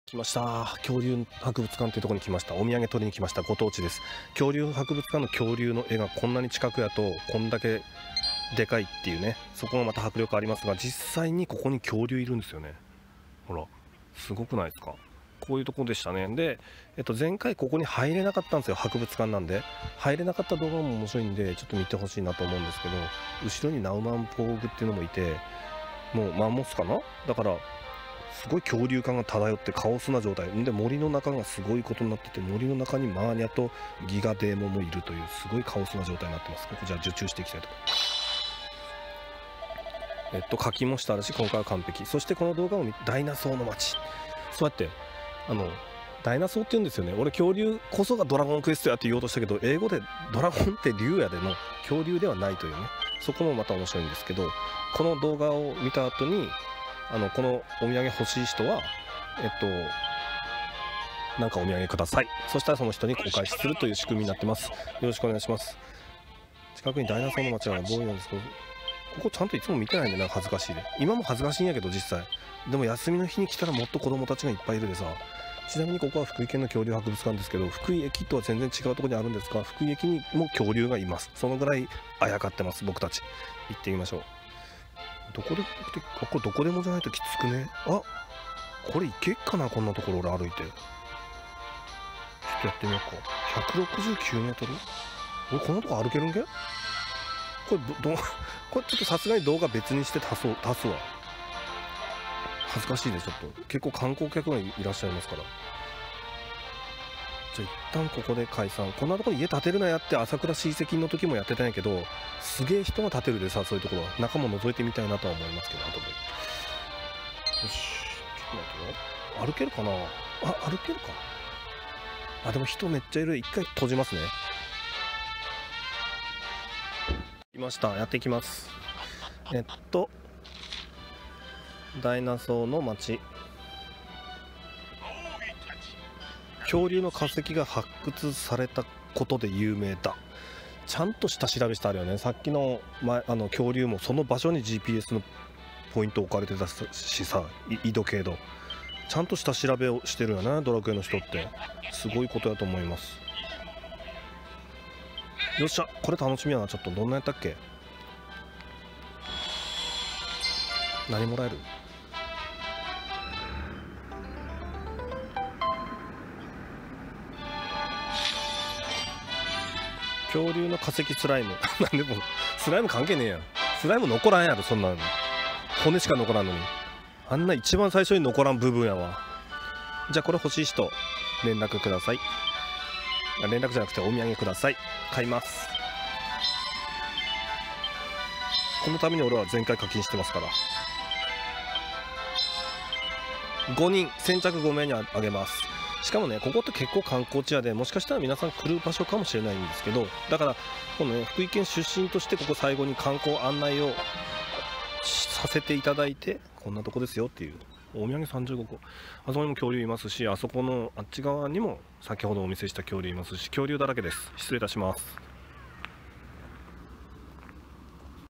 来ました。恐竜博物館っていうところに来ました。お土産取りに来ました。ご当地です。恐竜博物館の恐竜の絵がこんなに近くやとこんだけでかいっていうね、そこがまた迫力ありますが、実際にここに恐竜いるんですよね。ほら、すごくないですか。こういうところでしたね。で、前回ここに入れなかったんですよ。博物館なんで入れなかった動画も面白いんでちょっと見てほしいなと思うんですけど、後ろにナウマンポーグっていうのもいて、もうマンモスかな。だからすごい恐竜感が漂ってカオスな状態で、森の中がすごいことになってて、森の中にマーニャとギガデーモもいるというすごいカオスな状態になってます。ここじゃあ受注していきたいと思います。書きもしてあるし、今回は完璧。そしてこの動画をダイナソーの街、そうやってダイナソーって言うんですよね。俺恐竜こそがドラゴンクエストやって言おうとしたけど、英語でドラゴンって竜やでの恐竜ではないというね、そこもまた面白いんですけど、この動画を見た後にこのお土産欲しい人はなんかお土産ください。そしたらその人に公開するという仕組みになってます。よろしくお願いします。近くにダイナソーの街がボーイなんですけど、ここちゃんといつも見てないんで、なんか恥ずかしいで。今も恥ずかしいんやけど実際。でも休みの日に来たらもっと子供たちがいっぱいいるでさ。ちなみにここは福井県の恐竜博物館ですけど、福井駅とは全然違うところにあるんですが、福井駅にも恐竜がいます。そのぐらいあやかってます僕たち。行ってみましょう。どこでここどこでもじゃないときつくね。あ、これいけっかな。こんなところ俺歩いてちょっとやってみようか。169メートル。俺こんなとこ歩けるんけ。これこれちょっとさすがに動画別にして足すわ。恥ずかしいでちょっと。結構観光客がいらっしゃいますから。じゃあ一旦ここで解散。こんなところ家建てるなやって朝倉親戚の時もやってたんやけど、すげえ人が建てるでさ、そういうところは。中も覗いてみたいなとは思いますけど、後で。よし、ちょっと待ってよ。歩けるかなあ、歩けるか。あ、でも人めっちゃいる。一回閉じますね。いました。やっていきます。ダイナソーの街。恐竜の化石が発掘されたことで有名だ。ちゃんとした調べしてあるよね。さっきの恐竜もその場所に GPS のポイント置かれてたしさ、緯度経度ちゃんとした調べをしてるよね、ドラクエの人って。すごいことやと思います。よっしゃ、これ楽しみやな。ちょっとどんなやったっけ。何もらえる。恐竜の化石スライムなんでもスライム関係ねえやん。スライム残らんやろ、そんなの。骨しか残らんのに。あんな一番最初に残らん部分やわ。じゃあこれ欲しい人連絡ください。連絡じゃなくてお土産ください。買います。このために俺は前回課金してますから。5人先着5名にあげます。しかもね、ここって結構観光地やで、もしかしたら皆さん来る場所かもしれないんですけど、だからこのね、福井県出身としてここ最後に観光案内をさせていただいて、こんなとこですよっていう。お土産35個。あそこにも恐竜いますし、あそこのあっち側にも先ほどお見せした恐竜いますし、恐竜だらけです。失礼いたします。